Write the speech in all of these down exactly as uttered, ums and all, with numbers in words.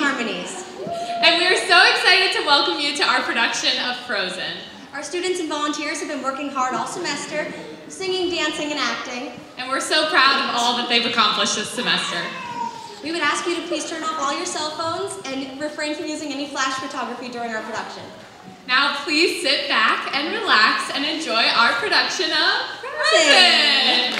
harmonies. And we are so excited to welcome you to our production of Frozen. Our students and volunteers have been working hard all semester, singing, dancing, and acting. And we're so proud of all that they've accomplished this semester. We would ask you to please turn off all your cell phones and refrain from using any flash photography during our production. Now please sit back and relax and enjoy our production of Frozen!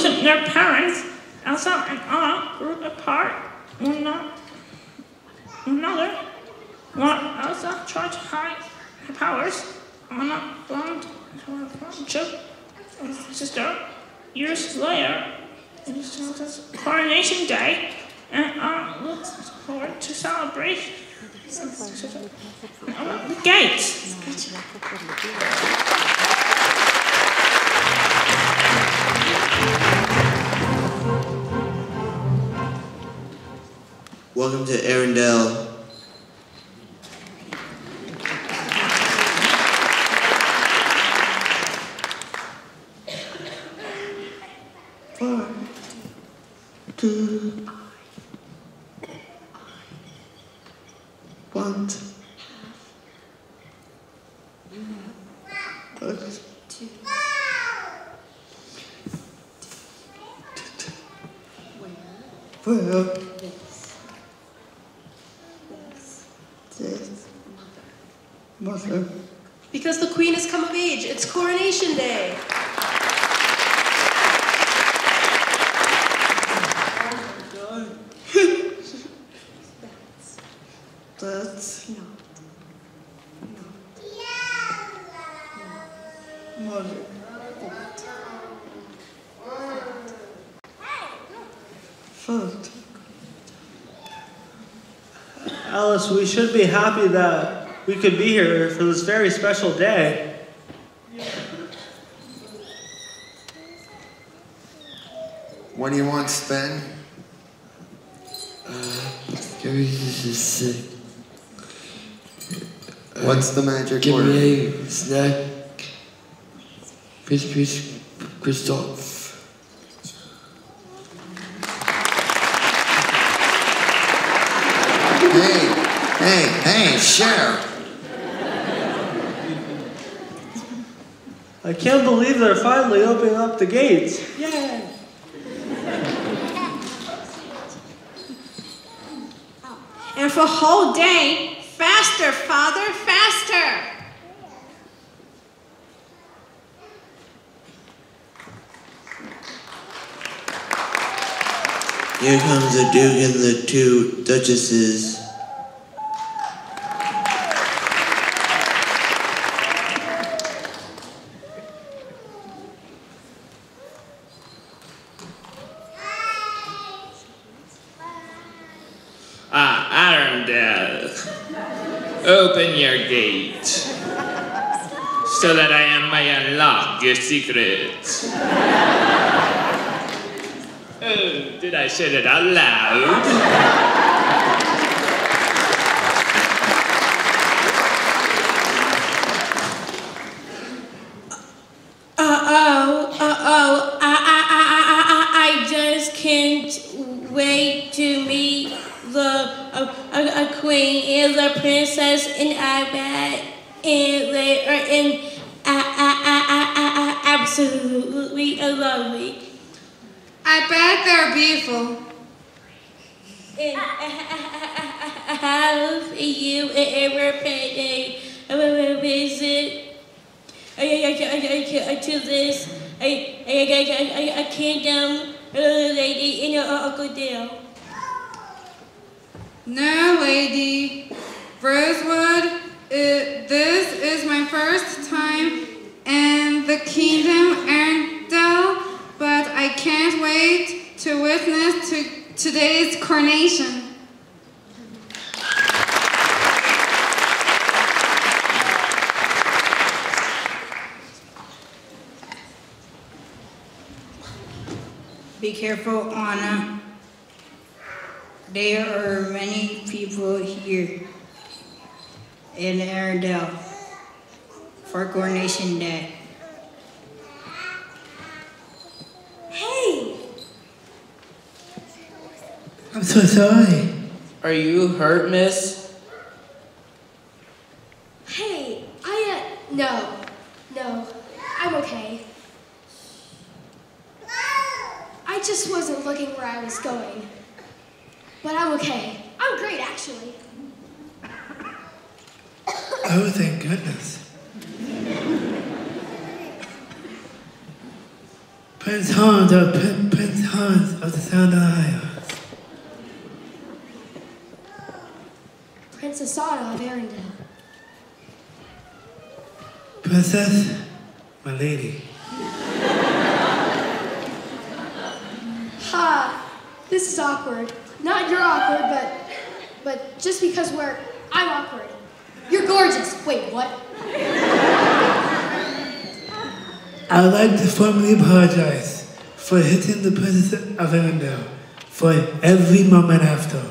losing their parents, Elsa and Anna grew apart one not another. While Elsa tried to hide her powers, Anna learned her friendship with her sister. Years later, it is Elsa's coronation day, and Anna looks forward to celebrate the gates. Welcome to Arendelle. Four, two, one. Two. Where? This. This. Mother. Because the queen has come of age. It's coronation day. That's not. Mother. Foot. Alice, we should be happy that we could be here for this very special day. What do you want, Sven? Uh, Gary is sick. What's the magic Give word? me a snack. Peace, peace, Christoph. Hey, hey, hey, share. I can't believe they're finally opening up the gates. Yay! And for a whole day, faster, Father, faster! Here comes the Duke and the two Duchesses. Ah, Arendelle, open your gate, so that I may unlock your secrets. Oh, did I say that out loud? Uh-oh, uh-oh, I, I, I, I, I just can't wait to meet the uh, a, a queen and the princess and I bet and they are in uh, uh, uh, uh, uh, absolutely lovely. I bet they're beautiful. And have you ever paid a visit to this a, a, a, a kingdom lady in Uncle Dale? No, lady. Rosewood, it, this is my first time in the kingdom Arendelle, but I can't wait to witness to today's coronation. Be careful, Anna. There are many people here in Arendelle for coronation day. Hey! I'm so sorry. Are you hurt, miss? Hey, I, uh, no, no, I'm okay. I just wasn't looking where I was going. But I'm okay. I'm great, actually. Oh, thank goodness. Prince Hans of Prin- Prince Hans of the Sound Isles. Princess Anna of Arendelle. Princess, my lady. Ha! This is awkward. Not you're awkward, but but just because we're I'm awkward. You're gorgeous. Wait, what? I would like to formally apologize for hitting the Princess of Arendelle for every moment after.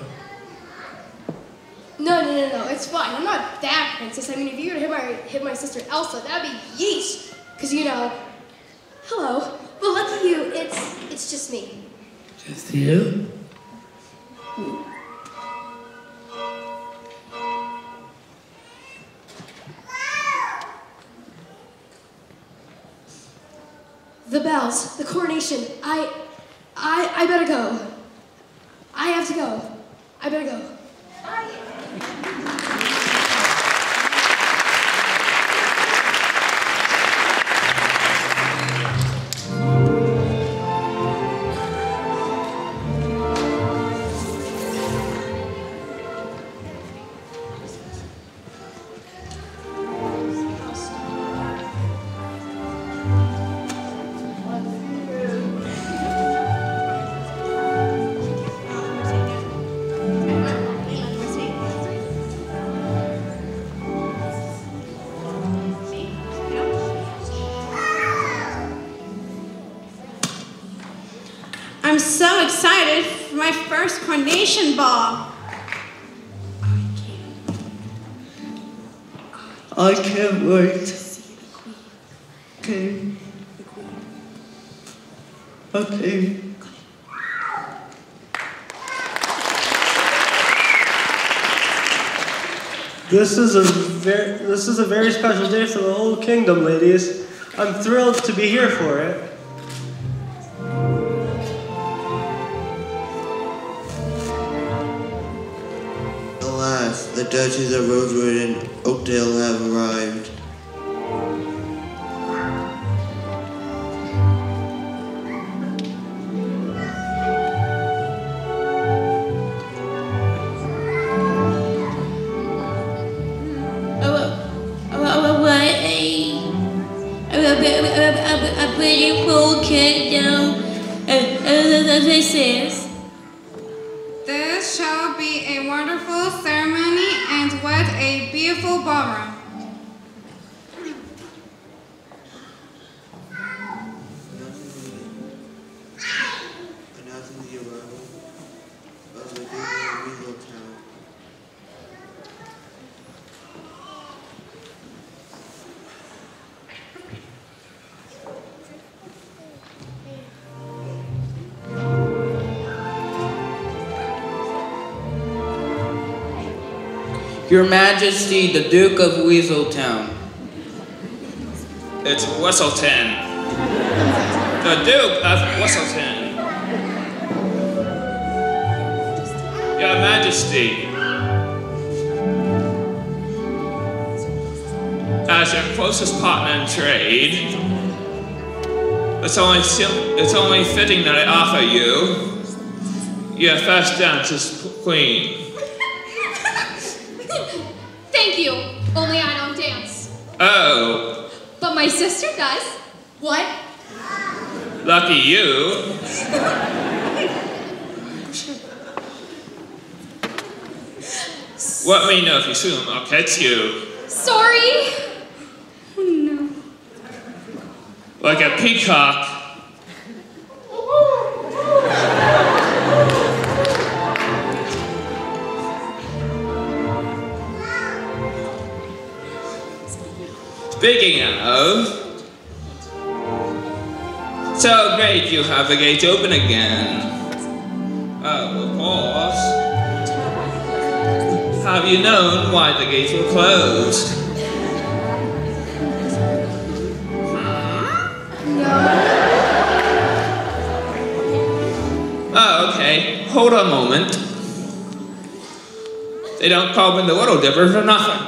No, no, no, no. It's fine. I'm not that princess. I mean, if you were to hit my hit my sister Elsa, that'd be yeesh. Cause you know. Hello. But lucky you, it's it's just me. Just you? The bells, the coronation. I, I, I better go. I have to go. I better go. Bye. I'm so excited for my first coronation ball. I can't wait. Okay. Okay. This is a very this is a very special day for the whole kingdom, ladies. I'm thrilled to be here for it. Alas, the Duchess of Rosewood and Oakdale have arrived. A pretty cool kingdom. This is. This shall be a wonderful ceremony, and what a beautiful ballroom. Announcing the arrival of the Duke of Weaseltown. Your Majesty, the Duke of Weaseltown. It's Whistleton. The Duke of Whistleton. Your Majesty. As your closest partner in trade, it's only sim- it's only fitting that I offer you your first dance as queen. Thank you. Only I don't dance. Oh. But my sister does. What? Lucky you. Let me know if you swim, I'll catch you. Sorry. Oh no. Like a peacock. Speaking of, so great you have the gate open again. Oh, of course. Have you known why the gates were closed? Oh, okay. Hold on a moment. They don't call me the Little Dipper for nothing.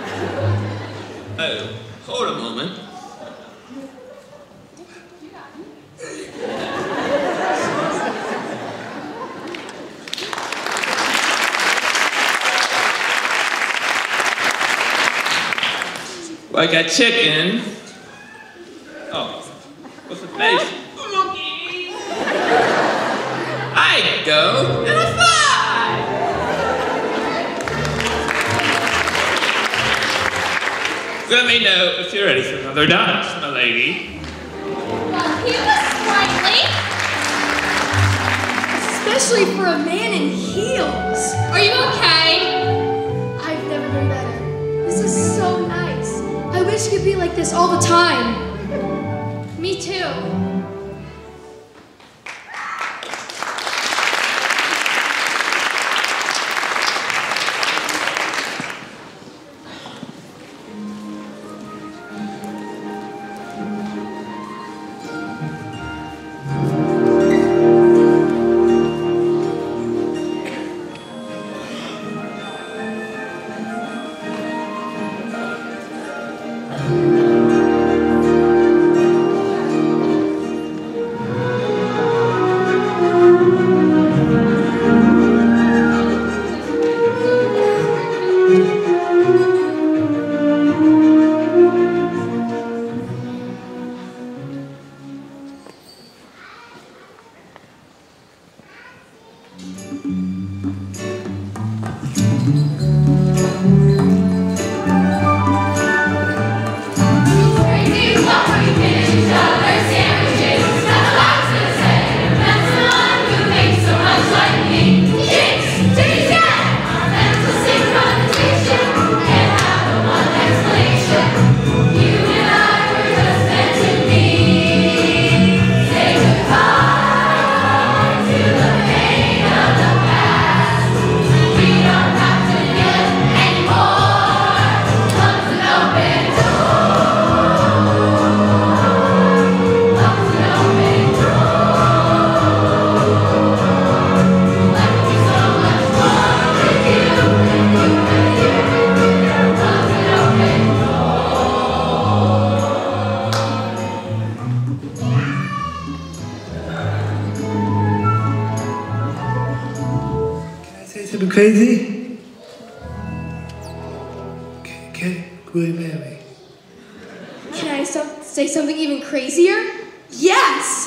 Oh, hold a moment. like a chicken. Oh, what's the face? Monkey. I go in a five. Let me know if you're ready for another dance, my lady. Well, he was sprightly. Especially for a man in heels. Are you okay? I've never been better. This is so nice. I wish it could be like this all the time. Me too. Crazy? Okay, will you marry me? Can I so say something even crazier? Yes!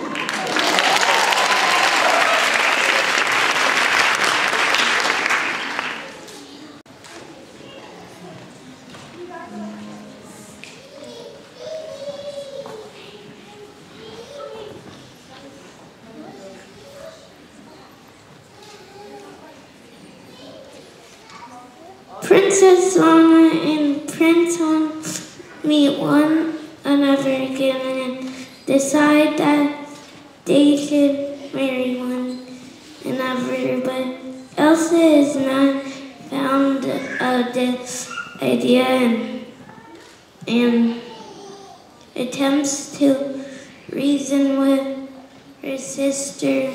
Princess Lana and Prince Hon meet one another again and decide that they should marry one another, but Elsa is not found of this idea and, and attempts to reason with her sister,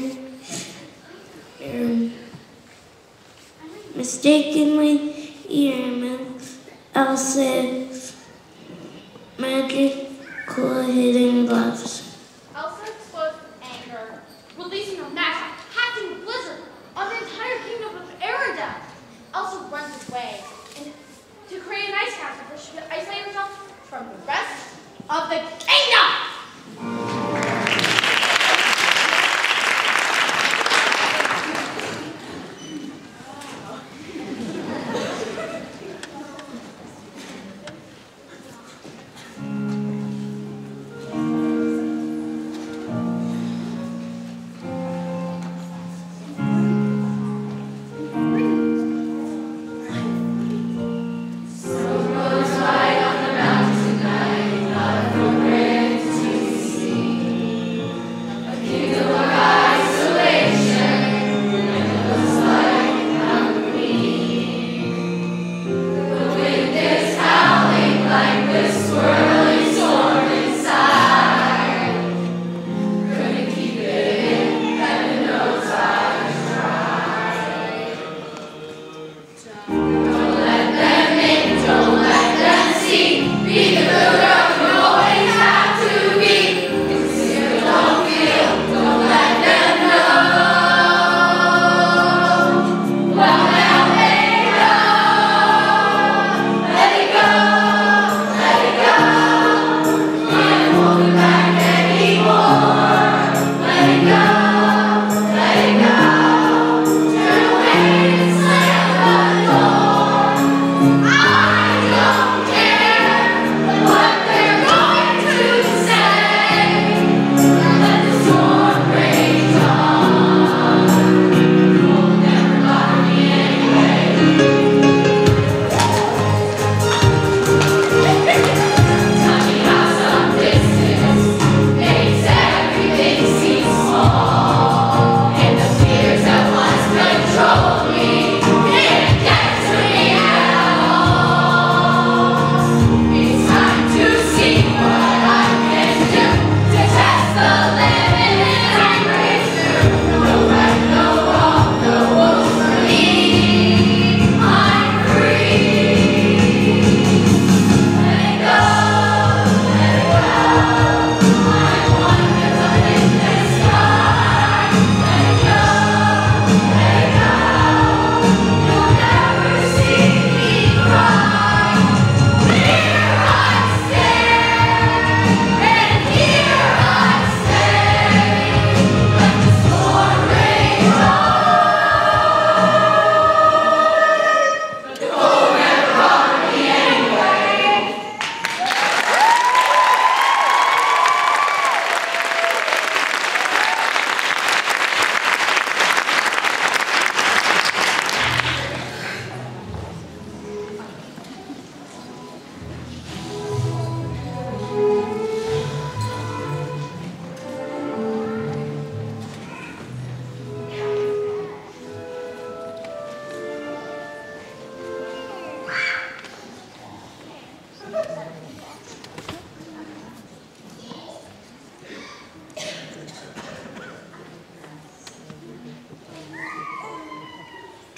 um, mistakenly Irma, Elsa's magical hidden gloves. Elsa explodes with anger, releasing a massive hacking blizzard on the entire kingdom of Arendelle. Elsa runs away and to create an ice castle where she could isolate herself from the rest of the kingdom. So goes light on the mountains tonight, not for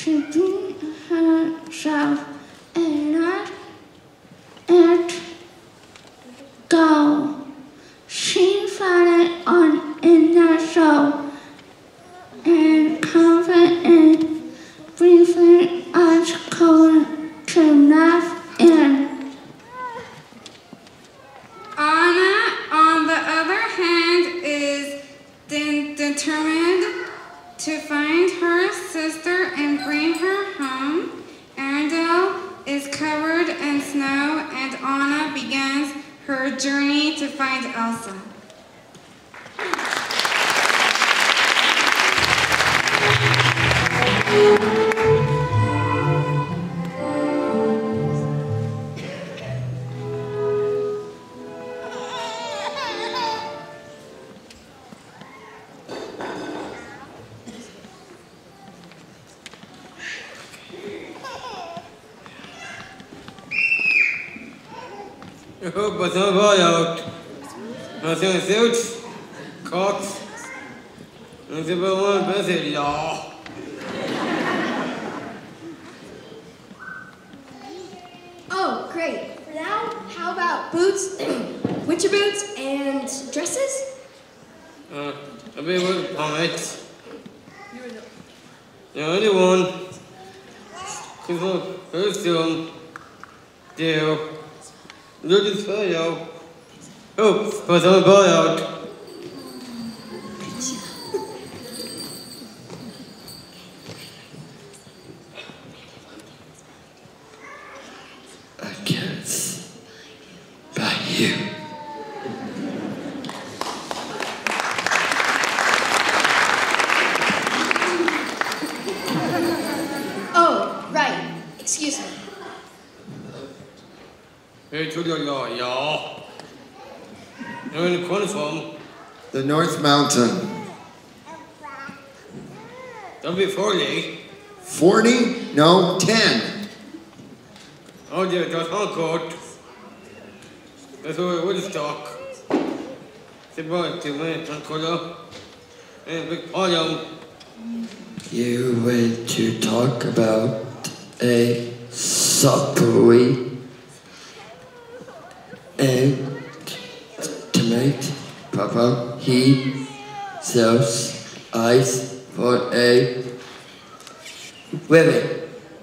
to be herself and not let go. She found it on inner soul and confident, briefly unschooled to laugh in. Anna, on the other hand, is de- determined to find her sister and bring her home. Arendelle is covered in snow, and Anna begins her journey to find Elsa. I hope I don't go out. Nothing suits, cocks, and the one busy, y'all. Oh, great. For now, how about boots, winter boots, and dresses? Uh, I'll be with pomades. The only one. Cause look, first film, deal. Look at this video. Oh, but don't go out. I can't by you. Oh, right. Excuse me. Hey, to the law, y'all. You're in the corner from The North Mountain. Don't be forty. Forty? No, ten. Oh, dear, that's not good. That's what it would stock. It's about two minutes on color. And a big volume. You went to talk about a subway and to make Papa, he sells ice for a living.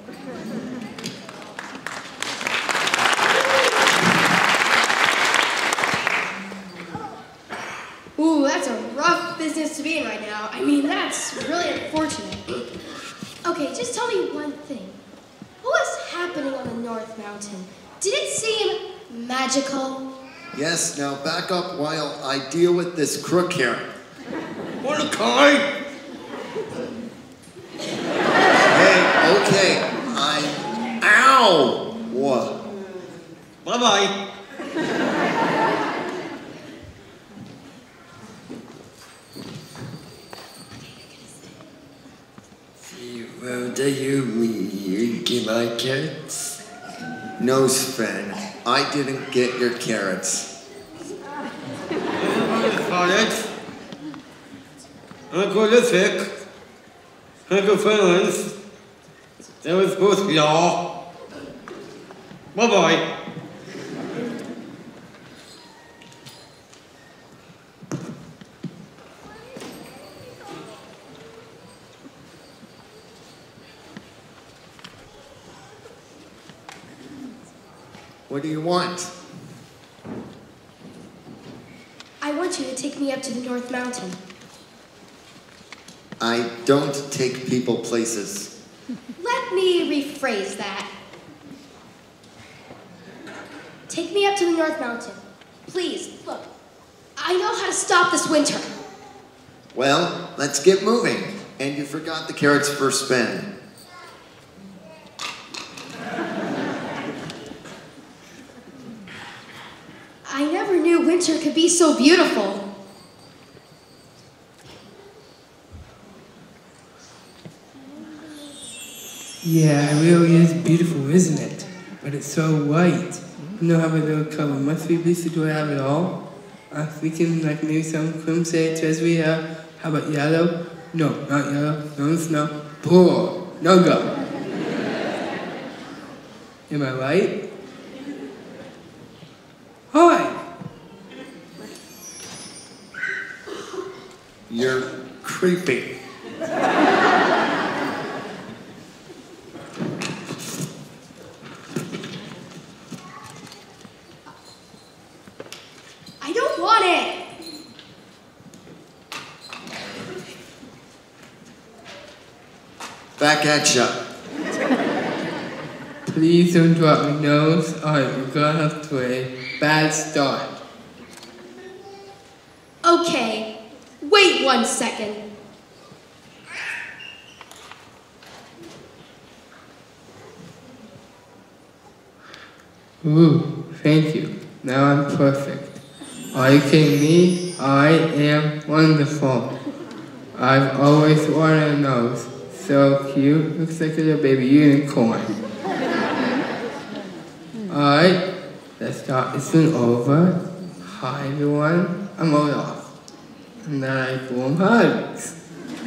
Ooh, that's a rough business to be in right now. I mean, that's really unfortunate. Okay, just tell me one thing. What was happening on the North Mountain? Did it seem magical? Yes, now back up while I deal with this crook here. Mordecai! Hey, okay, I... Ow! What? Bye-bye. See, well, do you mean you get my carrots? No, Sven, I didn't get your carrots. College. I'm going to sick. I'm going friends. That was supposed to be all. Bye-bye. What do you want? I want you to take me up to the North Mountain. I don't take people places. Let me rephrase that. Take me up to the North Mountain. Please, look. I know how to stop this winter. Well, let's get moving. And you forgot the carrots for Sven. I never knew winter could be so beautiful. Yeah, it really is beautiful, isn't it? But it's so white. You know how my little color must be, Lisa? Do I have it all? I'm thinking like maybe some crimson says we have. How about yellow? No, not yellow. No snow. Poor. No go. Am I right? Hi. You're creepy. I don't want it. Back at ya. Please don't drop my nose. Alright, we're gonna have to a bad start. Okay, wait one second. Ooh, thank you. Now I'm perfect. Are you kidding me? I am wonderful. I've always wanted a nose. So cute. Looks like a little baby unicorn. Alright, let's start this one over. Hi everyone, I'm Olaf. And I like warm hugs.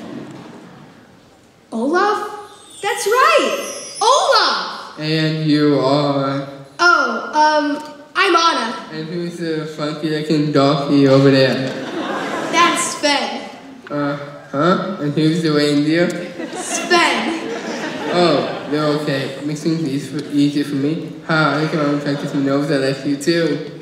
Olaf? That's right! Olaf! And you are... Oh, um, I'm Anna. And who's the funky looking donkey over there? That's Sven. Uh, huh? And who's the reindeer? Sven. Oh, they're okay. Makes things easy for, easier for me. Ha, I can only practice my nose. I like you too.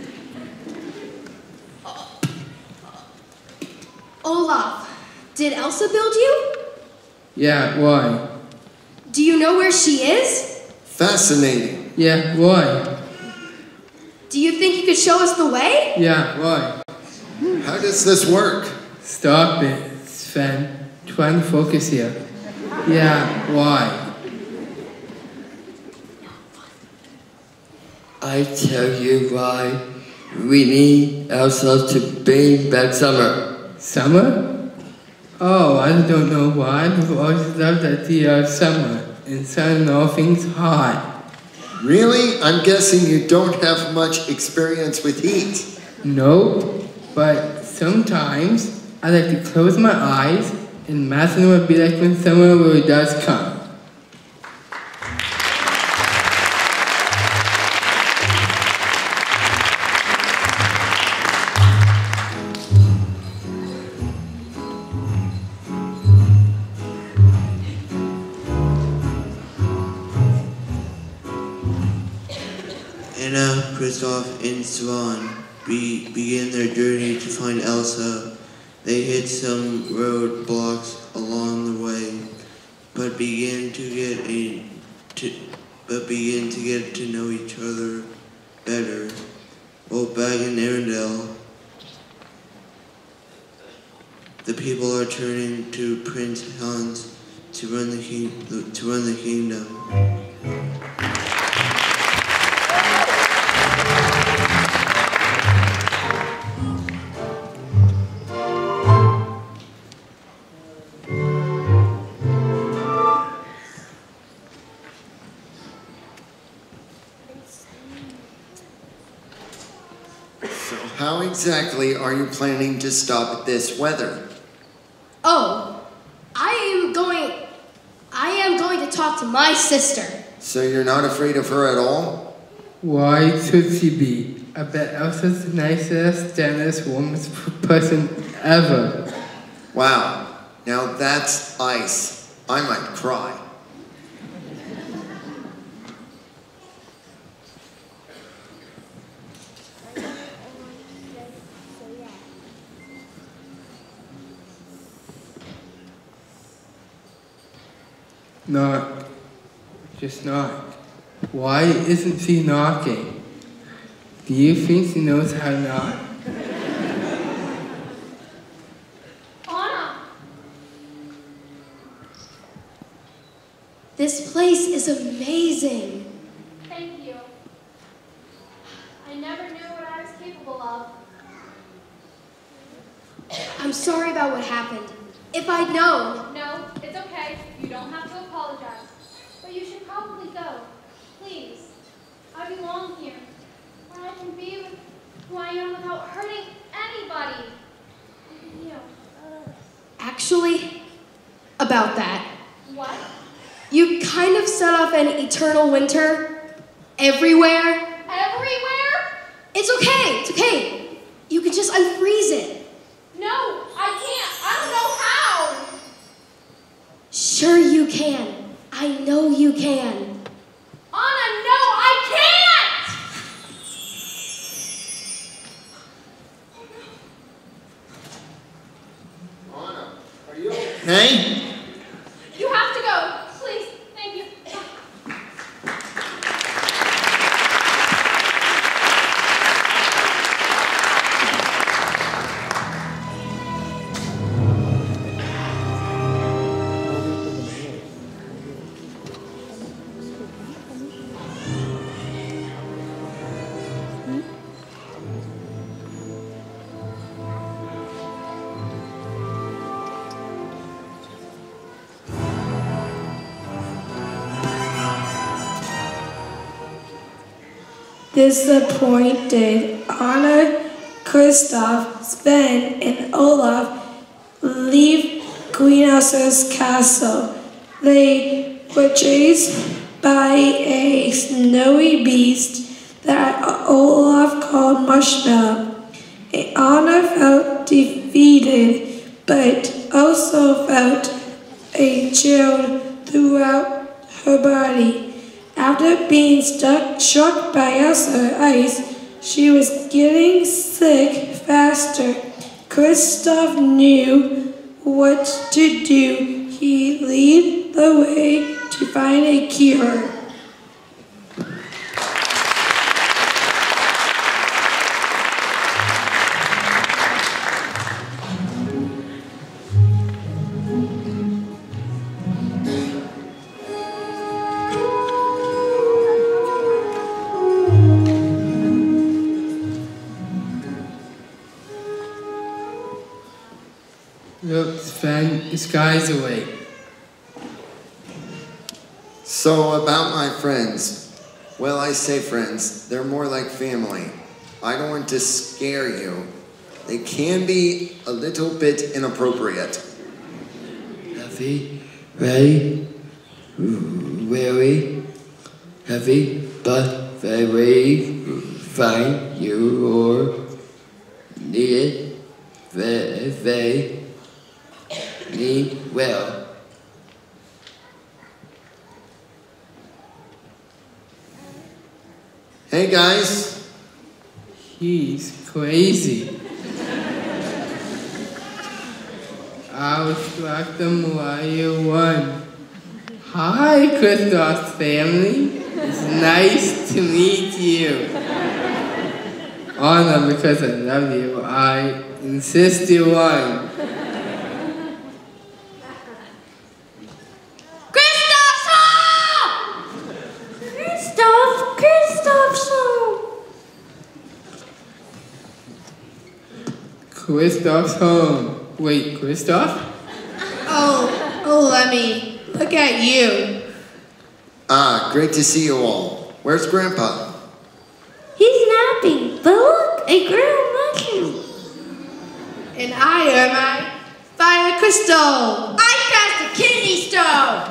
Olaf, did Elsa build you? Yeah, why? Do you know where she is? Fascinating. Yeah, why? Do you think you could show us the way? Yeah, why? How does this work? Stop it, Sven. Trying to focus here. Yeah, why? I tell you why. We need Elsa to bring back summer. Summer? Oh, I don't know why. I've always loved the idea of summer and sun and all things hot. Really? I'm guessing you don't have much experience with heat. Nope, but sometimes I like to close my eyes and imagine what it would be like when summer really does come. Anna, Kristoff, and Swan be, begin their journey to find Elsa. They hit some roadblocks along the way, but begin to get a to, but begin to get to know each other better. While back in Arendelle, the people are turning to Prince Hans to run the king, to run the kingdom. How exactly are you planning to stop this weather? Oh, I am going, I am going to talk to my sister. So you're not afraid of her at all? Why should she be? I bet Elsa's the nicest, gentlest, warmest person ever. Wow, now that's ice. I might cry. Knock. Just knock. Why isn't she knocking? Do you think she knows how to knock? Anna! This place is amazing. Thank you. I never knew what I was capable of. I'm sorry about what happened. If I'd known. No, it's okay. You don't have to apologize. But you should probably go. Please. I belong here. Where I can be with who I am without hurting anybody. You. Actually, about that. What? You kind of set off an eternal winter, Everywhere? Everywhere? It's okay, it's okay. You could just unfreeze it. No, I can't. I don't know how. Sure you can. I know you can. Anna, no, I can't! Anna, are you okay? You have to go. Please, thank you. Disappointed, Anna, Kristoff, Sven, and Olaf leave Queen Elsa's castle. They were chased by a snowy beast that Olaf called Marshmallow. Anna felt defeated, but also felt a chill throughout her body. After being stuck, struck by Elsa ice, she was getting sick faster. Kristoff knew what to do. He led the way to find a cure. Look, Sven, the sky's awake. So about my friends. Well, I say friends, they're more like family. I don't want to scare you. They can be a little bit inappropriate. Heavy, ready, very heavy, but very fine. You or need it very, very need well. Hey guys. He's crazy. I was like the Mariah one. Hi, Kristoff's family. It's nice to meet you. Anna, because I love you, I insist you on. Kristoff, Kristoff's home. Kristoff's home. Wait, Kristoff? Oh, oh, Lemmy, look at you. Ah, great to see you all. Where's Grandpa? He's napping, but look, a grilled mushroom. And I am I, Fire Crystal. I cast a kidney stone.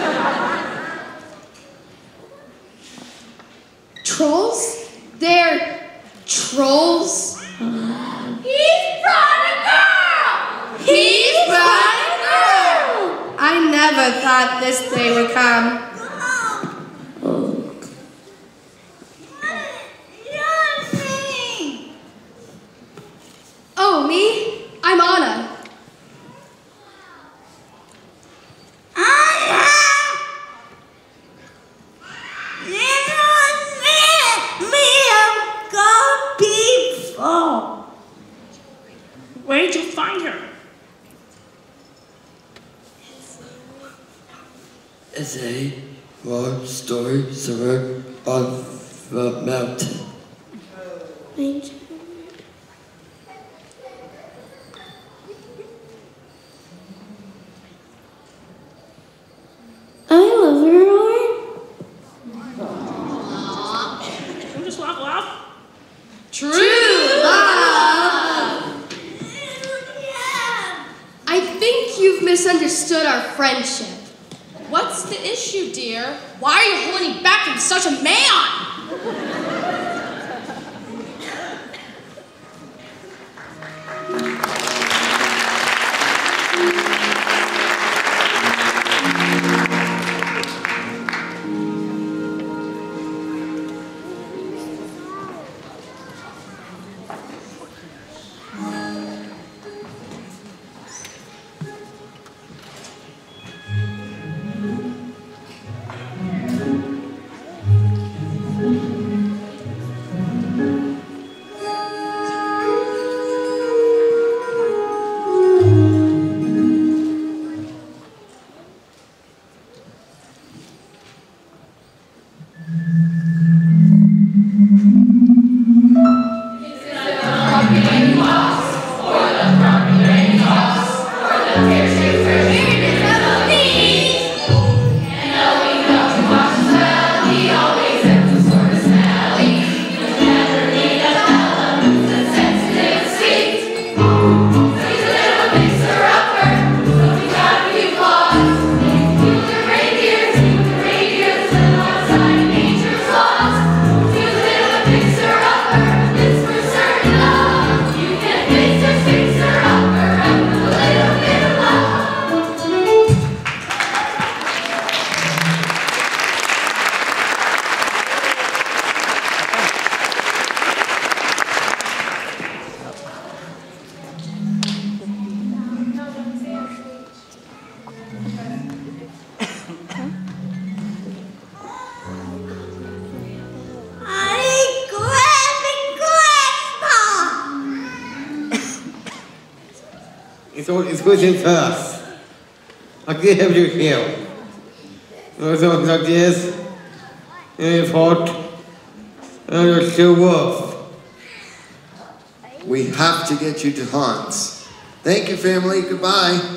Trolls? They're trolls? He's brought a girl! He's brought a girl! I never thought this day would come. Oh, me? I'm Anna. Anna! You met me have gone before. Where'd you find her? It's a war story somewhere on the mountain. Thank you. I love her, Lauren. Don't just laugh, laugh. True love! I think you've misunderstood our friendship. What's the issue, dear? Why are you holding back from such a man? It's all it's within first. I can have you here. Those are like this. And it's hot. And it's still rough. We have to get you to Hans. Thank you, family. Goodbye.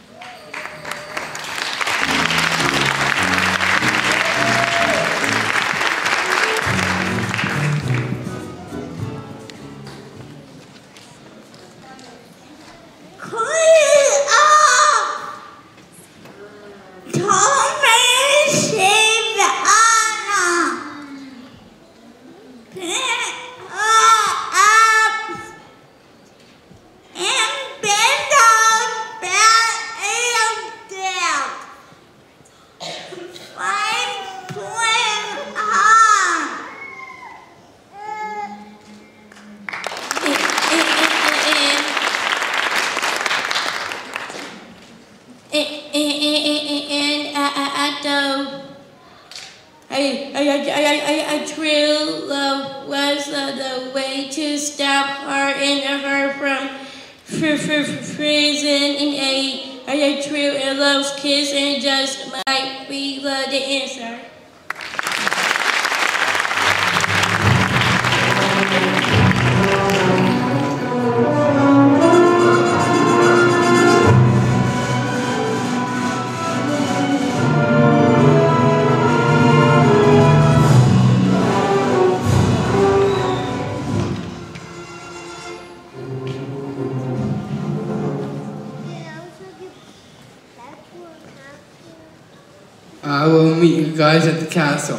I will meet you guys at the castle.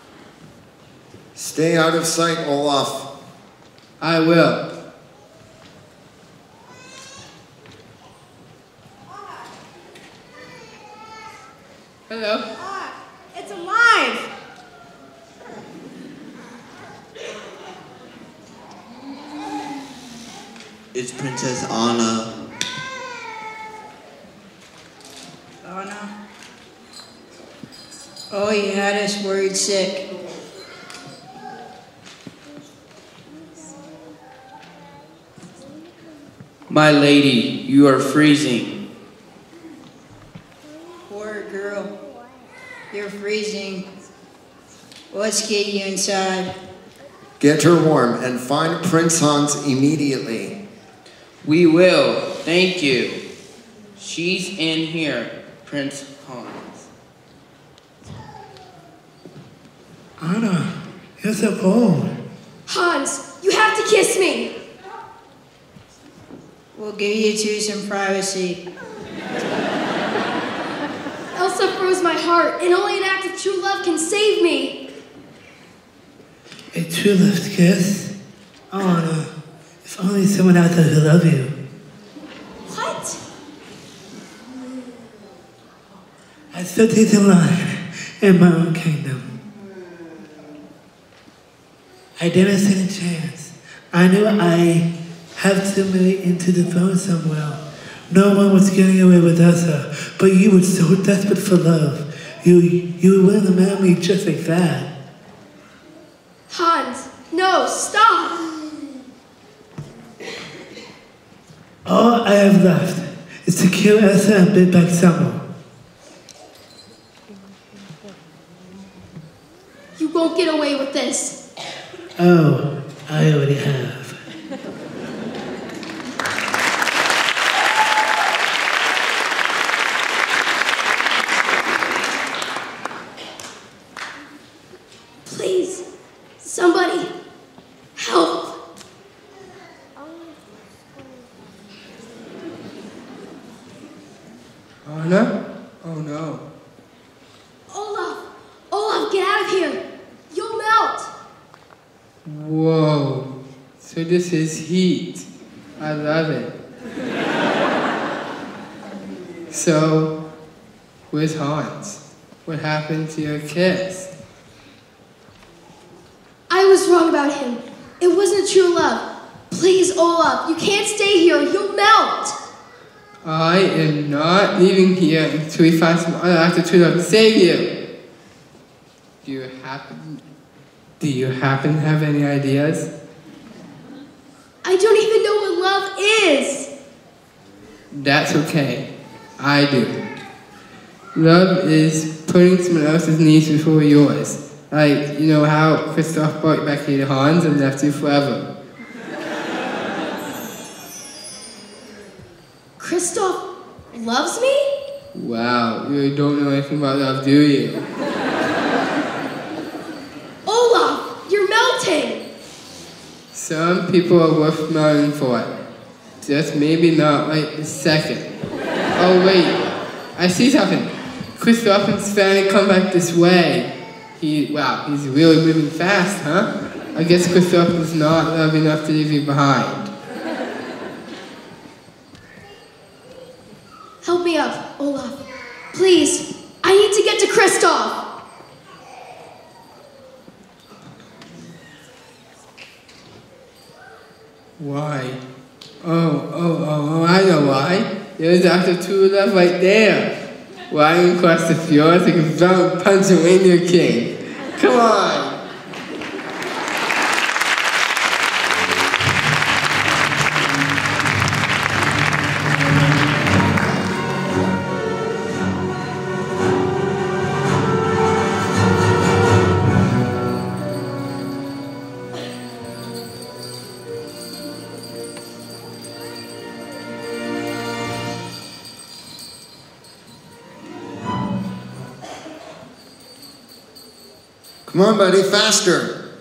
Stay out of sight, Olaf. I will. Hello. It's alive! It's Princess Anna. Anna? Oh, you had us worried sick. My lady, you are freezing. Poor girl. You're freezing. Let's get you inside. Get her warm and find Prince Hans immediately. We will. Thank you. She's in here, Prince Hans. Anna, you're so cold. Hans, you have to kiss me. We'll give you two some privacy. Elsa froze my heart, and only an act of true love can save me. A true love kiss? Oh, Anna, if only someone out there who loved you. What? I still take the line in my own kingdom. I didn't stand a chance. I knew I have to make into the throne somewhere. No one was getting away with Elsa, but you were so desperate for love. You, you were willing to marry me just like that. Hans, no, stop. All I have left is to kill Elsa and bid back summer. You won't get away with this. Oh, I already have. Please, somebody, help. Anna? Oh no. Olaf, Olaf, get out of here. You'll melt. Whoa. So this is heat. I love it. So, where's Hans? What happened to your kiss? I was wrong about him. It wasn't true love. Please, Olaf, you can't stay here. You'll melt. I am not leaving here until we find some other actor to love to save you. Do you happen, do you happen to have any ideas? I don't even know what love is. That's okay. I do. Love is putting someone else's needs before yours. Like, you know how Kristoff brought Becky to Hans and left you forever. Kristoff loves me? Wow, you don't know anything about love, do you? Olaf, you're melting! Some people are worth melting for. Just maybe not right this second. Oh wait, I see something. Kristoff and Sven come back this way. He, wow, he's really moving fast, huh? I guess Kristoff is not love enough to leave you behind. Help me up, Olaf. Please, I need to get to Kristoff. Why? Oh, oh, oh, oh, I know why. There's Doctor True Love right there. Riding across the fjord like a violent Pennsylvania king. Come on. Come on, buddy, faster.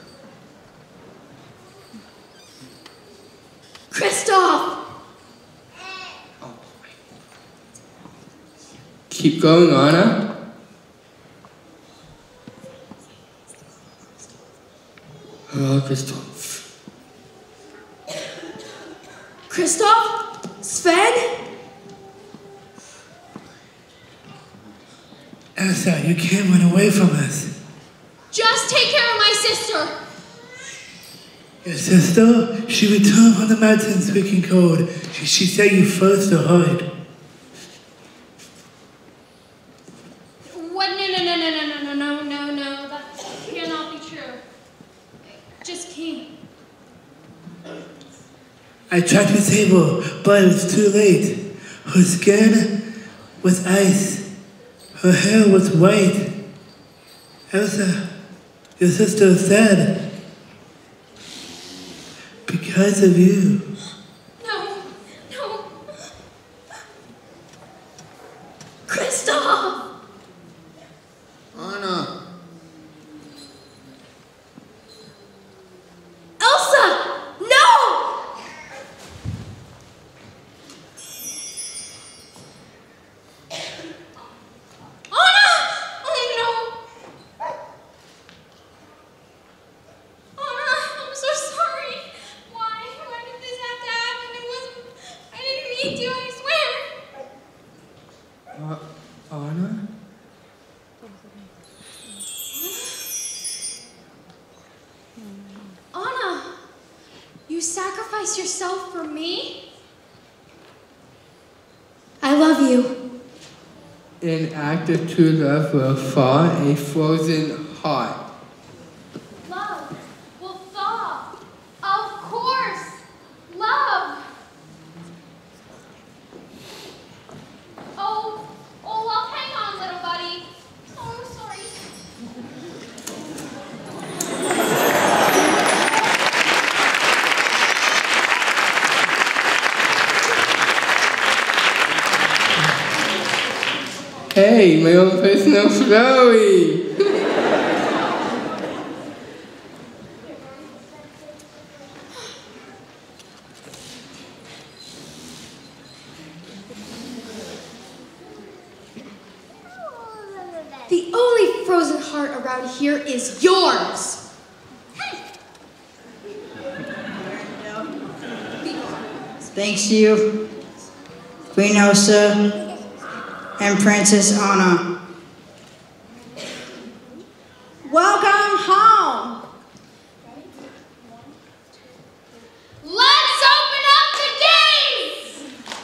Kristoff! Keep going, Anna. Hello, Kristoff. Kristoff? Sven? Elsa, you can't run away from us. Just take care of my sister. Your sister? She returned from the mountain speaking cold. She, she said you first to hide. What? No, no, no, no, no, no, no, no, no. That cannot be true. I just came. I tried to save her, but it was too late. Her skin was ice. Her hair was white. Elsa, your sister said, because of you. No, no. Kristoff! Anna. Elsa! No! Uh, Anna? Anna, you sacrifice yourself for me? I love you. An act of true love will thaw a frozen heart. Love will thaw. Of course. Love. Oh, Olaf, hang on, little buddy. Oh, I'm sorry. Hey, my own personal Flurry! The only frozen heart around here is yours. Thanks to you, Queen Elsa, and Princess Anna. Welcome home! Let's open up the gates!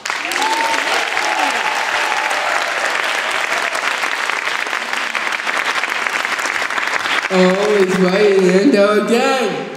Oh, it's right in there again!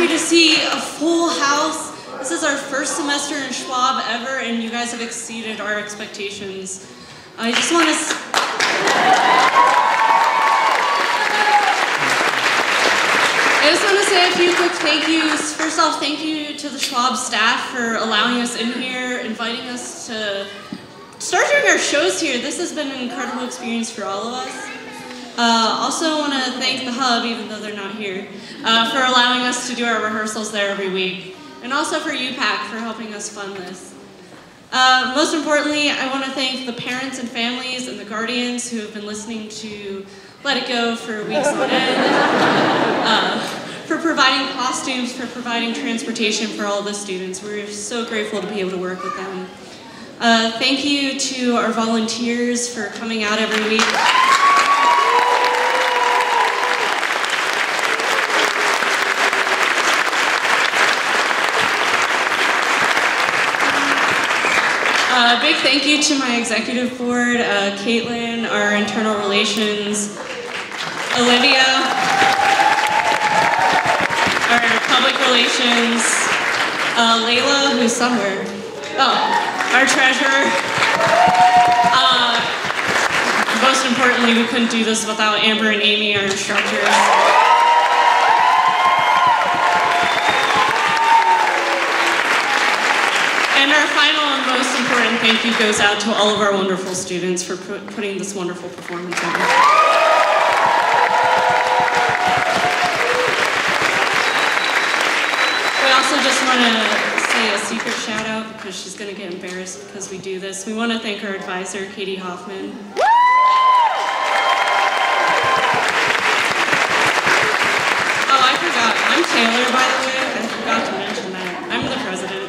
happy to see a full house. This is our first semester in Schwab ever, and you guys have exceeded our expectations. I just want to... I just want to say a few quick thank yous. First off, thank you to the Schwab staff for allowing us in here, inviting us to start doing our shows here. This has been an incredible experience for all of us. Uh, also want to thank the Hub, even though they're not here, uh, for allowing us to do our rehearsals there every week. And also for U PAC for helping us fund this. Uh, most importantly, I want to thank the parents and families and the guardians who have been listening to Let It Go for weeks on end, uh, for providing costumes, for providing transportation for all the students. We're so grateful to be able to work with them. Uh, thank you to our volunteers for coming out every week. A uh, big thank you to my executive board, uh, Caitlin, our internal relations, Olivia, our public relations, uh, Layla, who's somewhere, oh, our treasurer. Uh, most importantly, we couldn't do this without Amber and Amy, our instructors. And our final and most important thank you goes out to all of our wonderful students for put, putting this wonderful performance on. We also just want to say a secret shout out because she's going to get embarrassed because we do this. We want to thank our advisor, Katie Hoffman. Oh, I forgot. I'm Taylor, by the way. I forgot to mention that. I'm the president.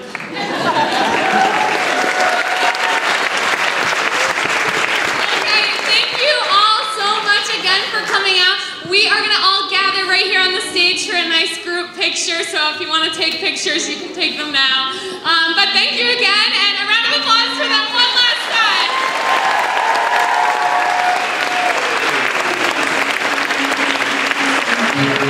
Okay, thank you all so much again for coming out. We are going to all gather right here on the stage for a nice group picture, so if you want to take pictures, you can take them now. Um, but thank you again, and a round of applause for them one last time.